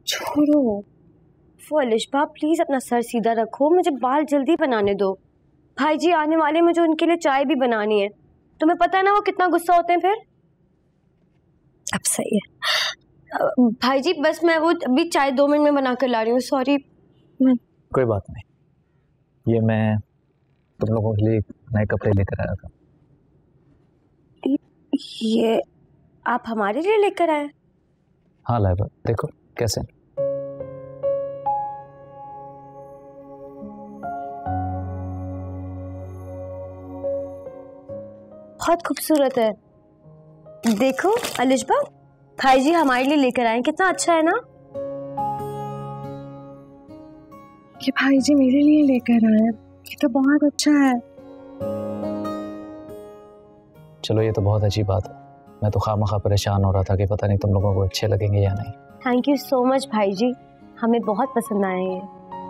छोड़ो वो अलिशबा, प्लीज अपना सर सीधा रखो, मुझे बाल जल्दी बनाने दो। भाई जी आने वाले, मुझे उनके लिए चाय भी बनानी है। तुम्हें पता है ना वो कितना गुस्सा होते हैं फिर। अब सही है भाई जी, बस मैं वो अभी चाय 2 मिनट में बना कर ला रही हूँ। सॉरी। कोई बात नहीं, ये मैं तुम लोगों के लिए नए कपड़े लेकर आया था। ये आप हमारे लिए लेकर आए? हाँ लाइबा, देखो कैसे। बहुत खूबसूरत है। देखो अलिशबा, भाई जी हमारे लिए लेकर आए, कितना अच्छा है ना। ये भाई जी मेरे लिए लेकर आए, ये तो बहुत अच्छा है। चलो ये तो बहुत अच्छी बात है, मैं तो खामखा परेशान हो रहा था कि पता नहीं तुम लोगों को अच्छे लगेंगे या नहीं। थैंक यू सो मच भाई जी, हमें बहुत पसंद आए हैं।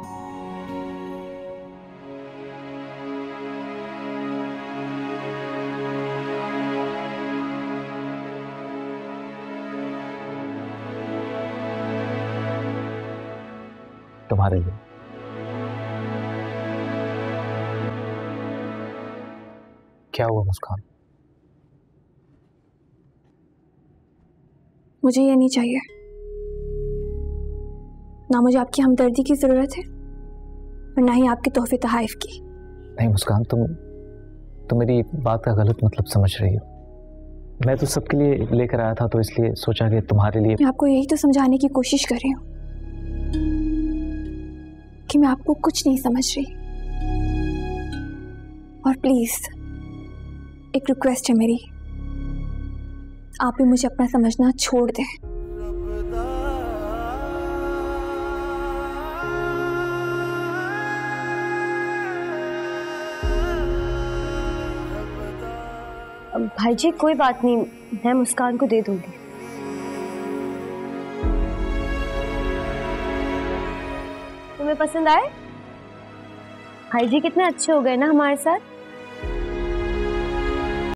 तुम्हारे लिए। क्या हुआ मुस्कान? मुझे ये नहीं चाहिए, ना मुझे आपकी हमदर्दी की जरूरत है और ना ही आपके तोहफे तहाइफ की। नहीं मुस्कान, तुम मेरी बात का गलत मतलब समझ रही हो। मैं तो सबके लिए लेकर आया था, तो इसलिए सोचा कि तुम्हारे लिए। मैं आपको यही तो समझाने की कोशिश कर रही हूँ कि मैं आपको कुछ नहीं समझ रही। और प्लीज एक रिक्वेस्ट है मेरी, आप भी मुझे अपना समझना छोड़ दें। भाई जी कोई बात नहीं, मैं मुस्कान को दे दूंगी। तुम्हें पसंद आए? भाई जी कितने अच्छे हो गए ना हमारे साथ।